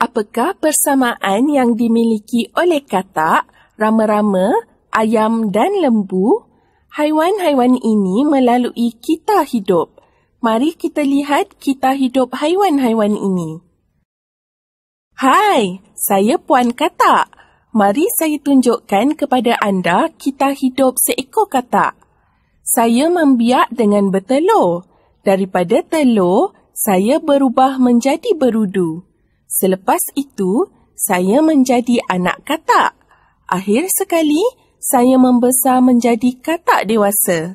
Apakah persamaan yang dimiliki oleh katak, rama-rama, ayam dan lembu? Haiwan-haiwan ini melalui kisah hidup. Mari kita lihat kisah hidup haiwan-haiwan ini. Hai, saya Puan Katak. Mari saya tunjukkan kepada anda kisah hidup seekor katak. Saya membiak dengan bertelur. Daripada telur, saya berubah menjadi berudu. Selepas itu, saya menjadi anak katak. Akhir sekali, saya membesar menjadi katak dewasa.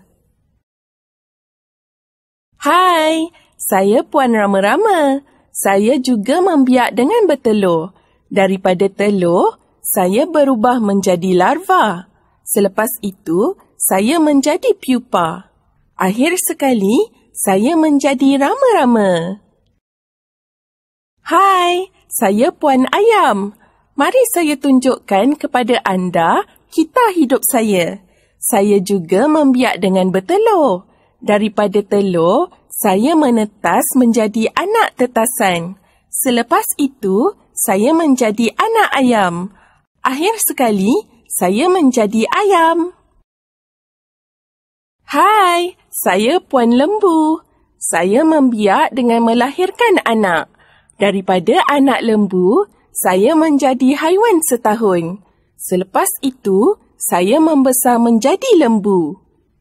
Hai, saya Puan Rama-Rama. Saya juga membiak dengan bertelur. Daripada telur, saya berubah menjadi larva. Selepas itu, saya menjadi pupa. Akhir sekali, saya menjadi rama-rama. Hai, saya Puan Ayam. Mari saya tunjukkan kepada anda kisah hidup saya. Saya juga membiak dengan bertelur. Daripada telur, saya menetas menjadi anak tetasan. Selepas itu, saya menjadi anak ayam. Akhir sekali, saya menjadi ayam. Hai, saya Puan Lembu. Saya membiak dengan melahirkan anak. Daripada anak lembu, saya menjadi haiwan setahun. Selepas itu, saya membesar menjadi lembu.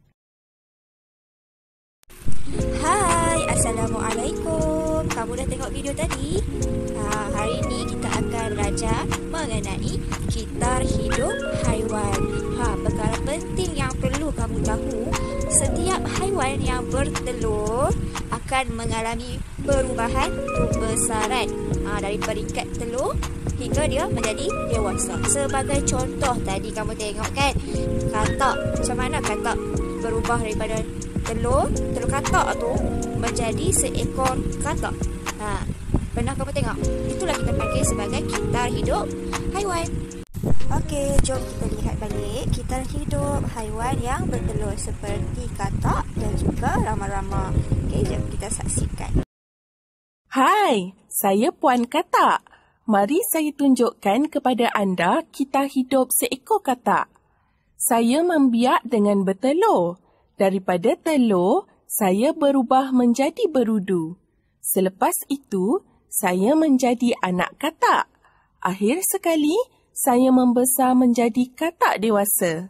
Hai, Assalamualaikum. Kamu dah tengok video tadi? Hari ini kita akan belajar mengenai kisah hidup haiwan. Perkara penting yang perlu kamu tahu, setiap haiwan yang bertelur akan mengalami perubahan pembesaran dari peringkat telur hingga dia menjadi dewasa. Sebagai contoh tadi kamu tengok kan, katak, macam mana katak berubah daripada telur katak tu menjadi seekor katak. Pernah kamu tengok? Itulah kita panggil sebagai kisah hidup haiwan. Okey, jom kita lihat balik kisah hidup haiwan yang bertelur seperti katak dan juga rama-rama. Okey, jom kita saksikan. Hai, saya Puan Katak. Mari saya tunjukkan kepada anda kisah hidup seekor katak. Saya membiak dengan bertelur. Daripada telur, saya berubah menjadi berudu. Selepas itu, saya menjadi anak katak. Akhir sekali, saya membesar menjadi katak dewasa.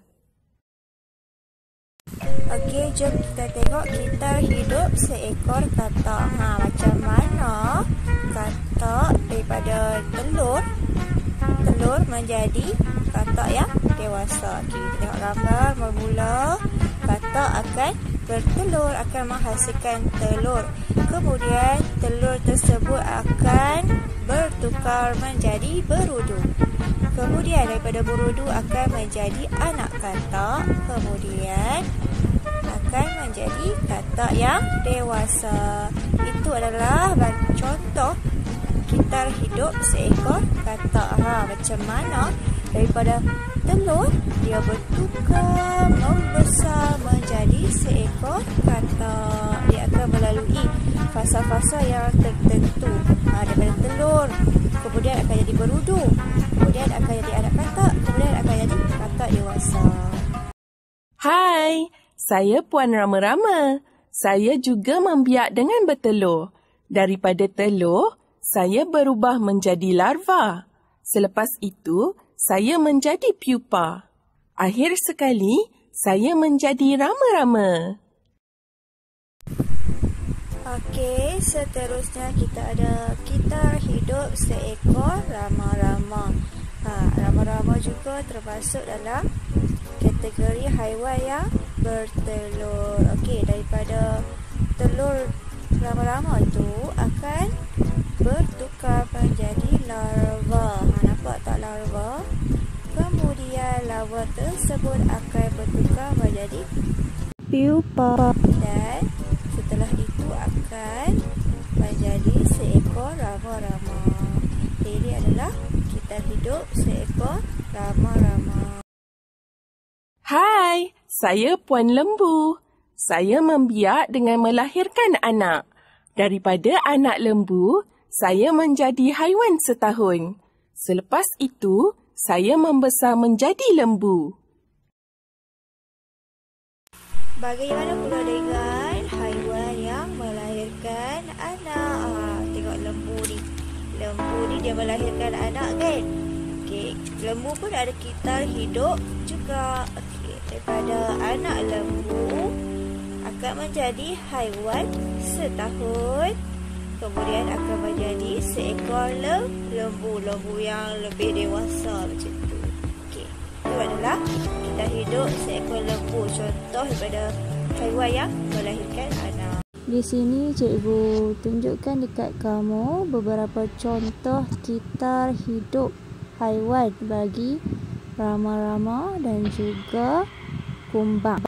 Okey, jom kita tengok kisah hidup seekor katak. Macam mana katak daripada telur menjadi katak yang dewasa. Okey, kita tengok gambar. Bermula, katak akan bertelur, akan menghasilkan telur. Kemudian, telur tersebut akan bertukar menjadi berudu. Kemudian, daripada berudu akan menjadi anak katak. Kemudian, akan menjadi katak yang dewasa. Itu adalah contoh kisah hidup seekor katak. Macam mana daripada telur dia bertukar membesar menjadi seekor katak. Dia akan melalui fasa-fasa yang tertentu. Daripada telur, kemudian akan jadi berudu, kemudian akan jadi anak katak, kemudian akan jadi katak dewasa. Hai, saya Puan Rama-Rama. Saya juga membiak dengan bertelur. Daripada telur, saya berubah menjadi larva. Selepas itu, saya menjadi pupa. Akhir sekali, saya menjadi rama-rama. Okey, seterusnya kita ada kisah hidup seekor rama-rama. Rama-rama juga termasuk dalam kategori haiwan yang bertelur. Okey, daripada telur rama-rama itu akan bertukar menjadi larva. Nampak tak larva? Kemudian larva tersebut akan bertukar menjadi pupa. Dan setelah itu akan menjadi seekor rama-rama. Ini adalah kisah hidup seekor rama-rama. Hai, saya Puan Lembu. Saya membiak dengan melahirkan anak. Daripada anak lembu, saya menjadi haiwan setahun. Selepas itu, saya membesar menjadi lembu. Bagaimana pula dengan haiwan yang melahirkan anak? Tengok lembu ni. Lembu ni dia melahirkan anak kan? Okey, lembu pun ada kitar hidup juga. Okey, daripada anak lembu akan menjadi haiwan setahun. Kemudian akan menjadi seekor lembu yang lebih dewasa macam tu. Okey, itu adalah kita hidup seekor lembu, contoh daripada haiwan yang melahirkan anak. Di sini cikgu tunjukkan dekat kamu beberapa contoh kitar hidup haiwan bagi rama-rama dan juga kumbang.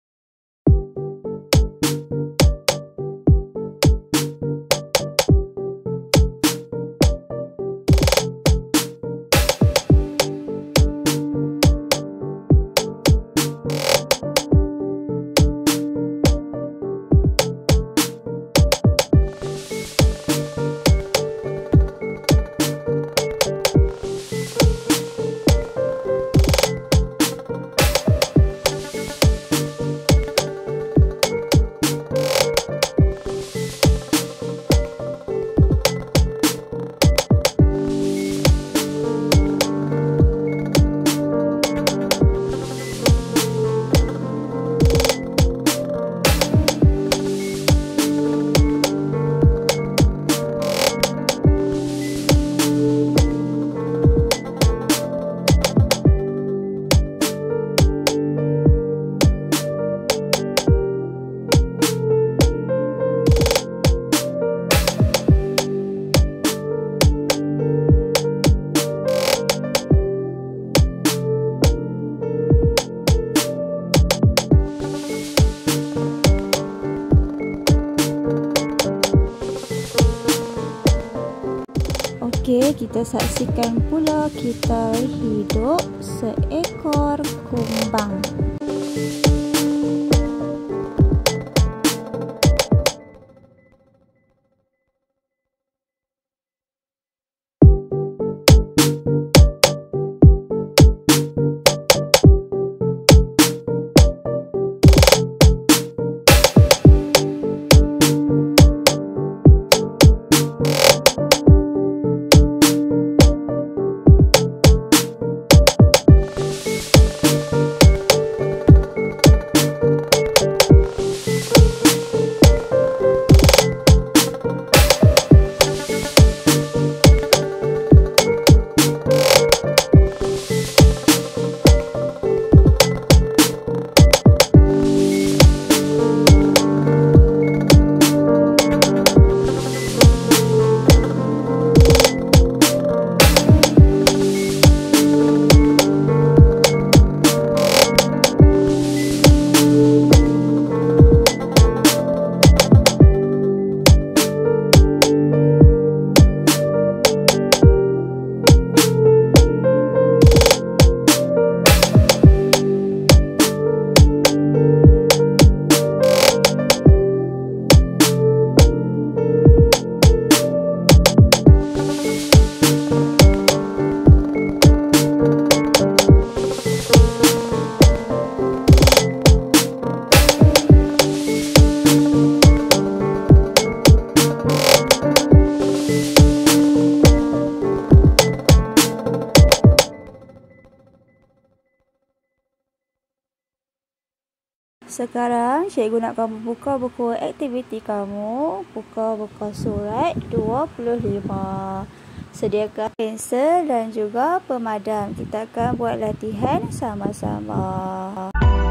Okey, kita saksikan pula kitar hidup seekor kumbang. Sekarang cikgu nak kamu buka buku aktiviti kamu, buka surat 25. Sediakan pensel dan juga pemadam. Kita akan buat latihan sama-sama.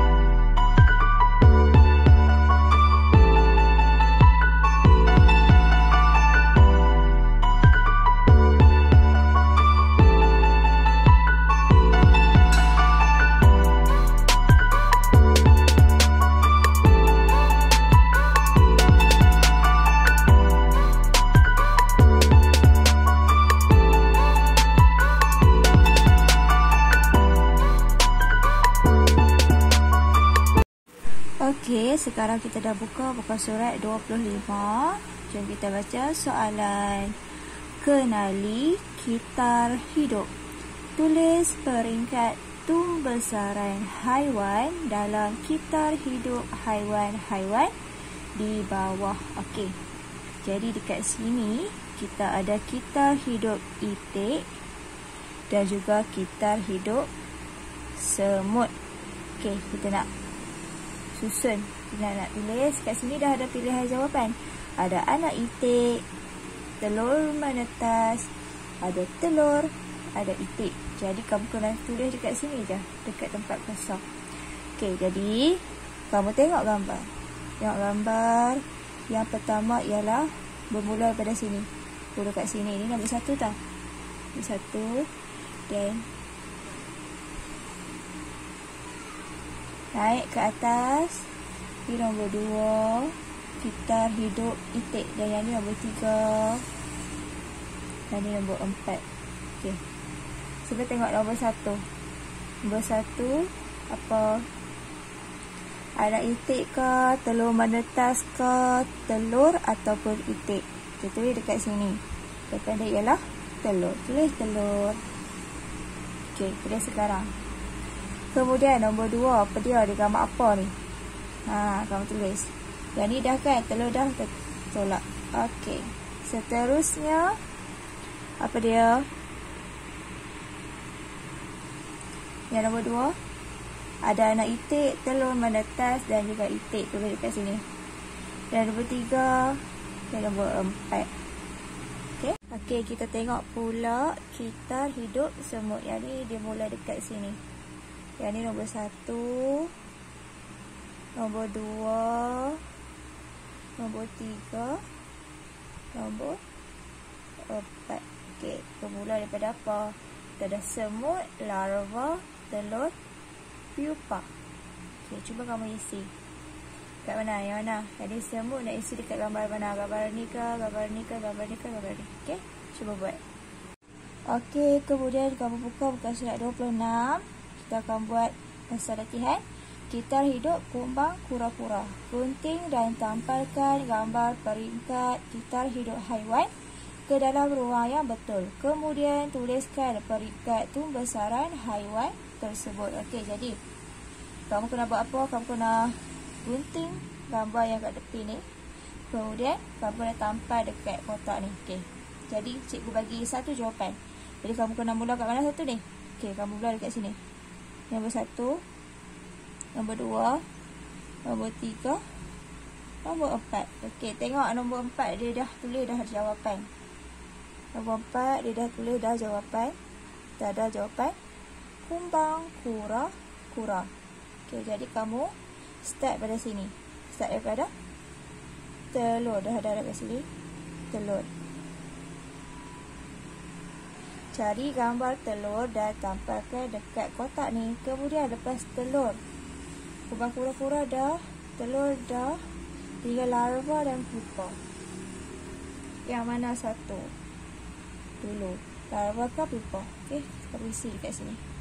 Okey, sekarang kita dah buka surat 25. Jom kita baca soalan. Kenali kitar hidup. Tulis peringkat tumbesaran haiwan dalam kitar hidup haiwan-haiwan di bawah. Okey. Jadi dekat sini kita ada kitar hidup itik dan juga kitar hidup semut. Okey, kita nak susun. Kita nak tulis. Kat sini dah ada pilihan jawapan. Ada anak itik, telur menetas, ada telur, ada itik. Jadi kamu kena tulis dekat sini je, dekat tempat kosong. Okey, jadi kamu tengok gambar. Tengok gambar. Yang pertama ialah bermula daripada sini. Mula kat sini. Ini nombor 1 tau. Nombor 1. Dan naik ke atas. Ini nombor 2. Kitar hidup itik. Dan yang ni nombor 3. Dan ni nombor 4. Okey. Cuba tengok nombor 1. Nombor 1 apa? Anak itik ke, telur menetas ke, telur ataupun itik. Kita tulis dekat sini. Jawapan dia ialah telur. Tulis telur. Okey, tulis sekarang. Kemudian nombor 2, apa dia? Dia gambar apa ni? Kamu tulis. Yang ni dah kan? Telur dah tolak. Okey. Seterusnya, apa dia? Yang nombor 2, ada anak itik, telur menetas dan juga itik. Tulis dekat sini. Dan nombor 3 dan nombor 4. Okey. Okey, kita tengok pula kitar hidup semut. Yang ni dia mula dekat sini. Yang ni nombor 1, nombor 2, nombor 3, nombor 4. Okey, bermula daripada apa? Kita ada semut, larva, telur, pupa. Okey, cuba kamu isi. Kat mana? Yang mana? Jadi semut nak isi dekat gambar mana? Gambar ni ke? Gambar ni ke? Gambar ni ke? Gambar ni. Okey, cuba buat. Okey, kemudian kamu buka surat 26. Kita akan buat pasal latihan. Kitar hidup kumbang kura-kura. Gunting dan tampalkan gambar peringkat kitar hidup haiwan ke dalam ruang yang betul. Kemudian tuliskan peringkat tumbesaran haiwan tersebut. Okey, jadi kamu kena buat apa? Kamu kena gunting gambar yang kat tepi ni. Kemudian kamu kena tampal dekat kotak ni. Okey. Jadi cikgu bagi satu jawapan. Jadi kamu kena mula kat mana satu ni? Okey, kamu mula dekat sini. Nombor 1, nombor 2, nombor 3, nombor 4. Okey, tengok nombor 4 dia dah tulis dah jawapan. Nombor 4 dia dah tulis dah jawapan. Dah ada jawapan. Kumbang kura-kura. Okey, jadi kamu start pada sini. Start daripada telur. Dah ada dekat sini. Telur. Cari gambar telur dan tampalkan dekat kotak ni. Kemudian lepas telur, kumbang kura-kura dah, telur dah, tinggal larva dan pupa. Yang mana satu? Dulu. Larva ke pupa? Okey, kita isi dekat sini.